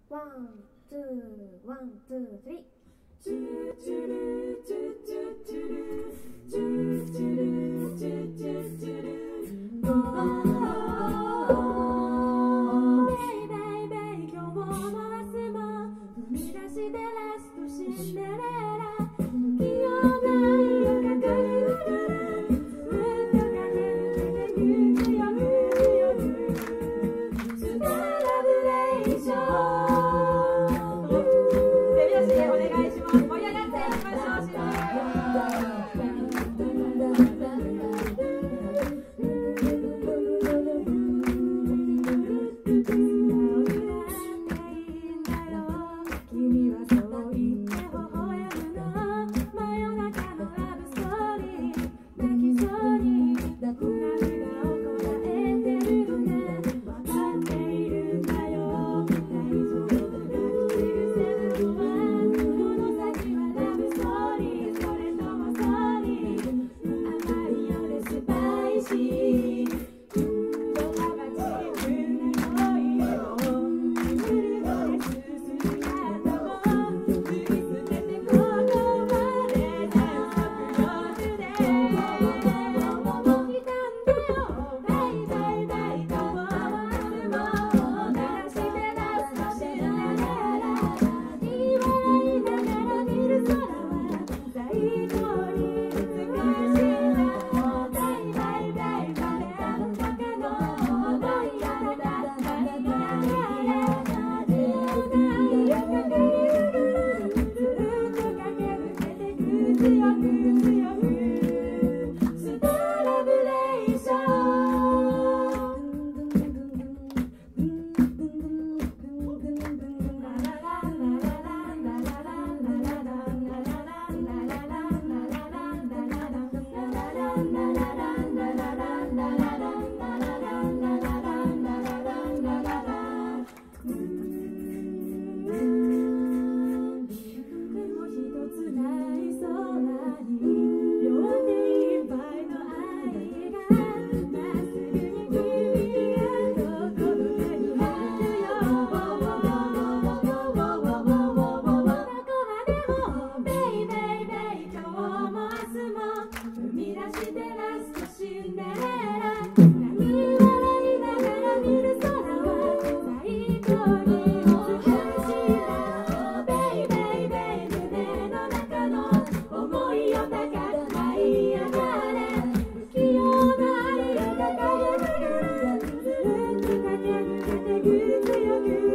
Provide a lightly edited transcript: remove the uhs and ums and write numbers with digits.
ワン、ツー、ワン、ツー、スリー。チューチュルーチューチューチュルーチューチュルーチューチューチュルー。ベイベイベイ、今日も明日も踏み出してラストシンデレラ。不器用な愛を抱えながらずっと駆け抜けてゆくよスターラブレーション。手拍子でお願いします。盛り上がっていきましょう。君はそう言って微笑むの。真夜中のラブストーリー。泣きそうに涙をこらえてるのが分かっているんだよ。大丈夫だ口癖なのはこの先はラブストーリー。それともストーリー。甘いようでスパイシー。ドラマチックな恋をくるのですする肩も振り捨ててここまで全速力で来たんだよ。ベイベイベイ、今日も明日も鳴らしてラストシンデレラ。言い笑いながら見る空は最高に美しいな。ベイベイベイ、彼らの中の思いやだだだだだだだ。自由な愛を抱えながらずっと駆け抜けてく強く強くスターラブレーション。雲一つない空に両手いっぱいの愛がまっすぐに君へと届けに入るよ。どこまでもベイベイベイ、今日も明日も踏み出してラストシンデレラ。泣き笑いながら見る空は最高に美しいな。ベイベイベイ、胸の中の思いを高く舞い上がれ。不器用な愛を抱えながらずっと駆け抜けてぐ強く